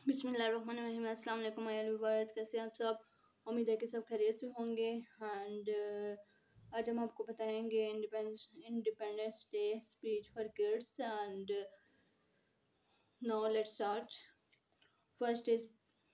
बिस्मिल्लाहिर्रहमानिर्रहीम। अस्सलाम वालेकुम माय व्यूअर्स, कैसे हैं आप सब। उम्मीद है कि सब खैरियत से होंगे। एंड आज हम आपको बताएंगे independence day speech for kids. And now let's start. First is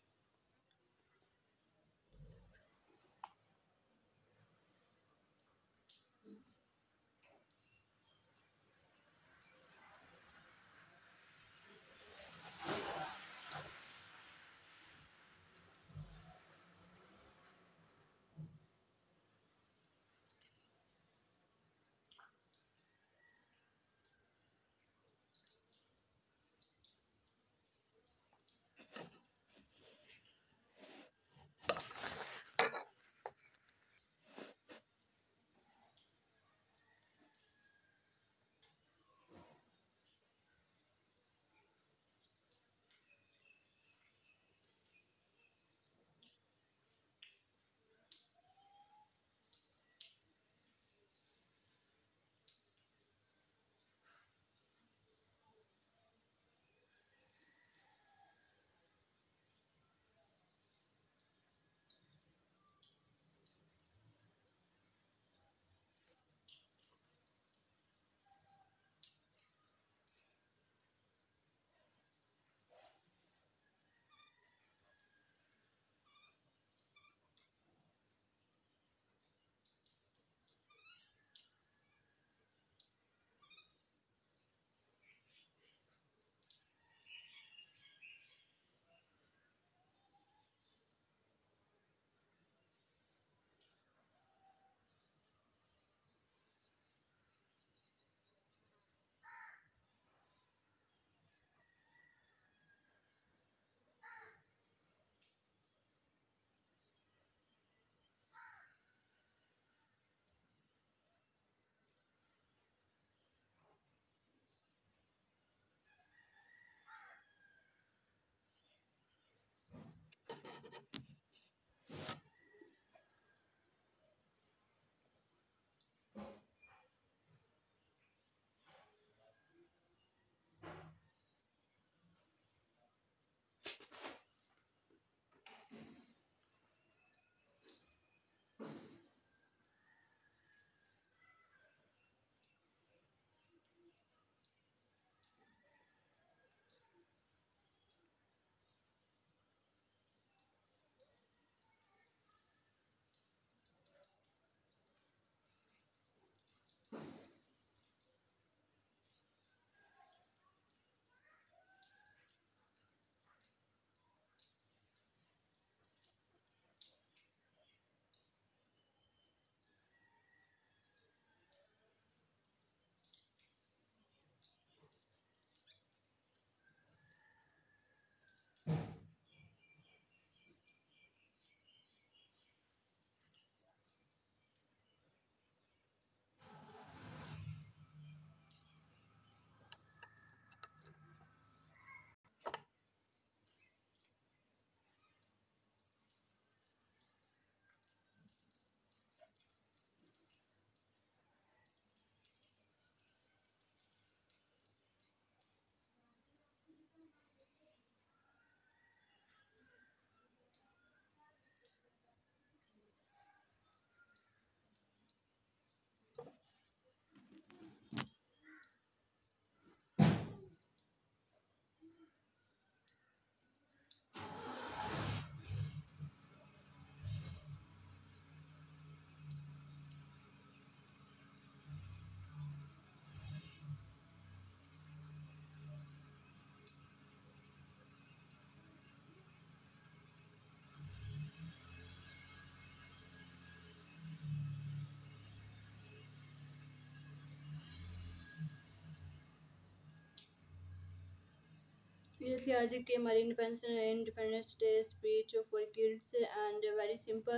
ये थी आज की हमारी independence day speech for kids. And very simple,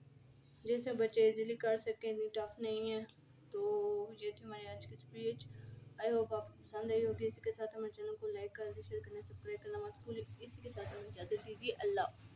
जैसे बच्चे इजीली कर सकें, इतनी टफ नहीं है। तो ये थी हमारी आज की स्पीच। आई होप आपको पसंद आई होगी। इसी के साथ हमारे चैनल को लाइक कर शेयर करना, सब्सक्राइब करना मत भूलिए। इसी के साथ हमें इजाज़त दीजिए। अल्लाह।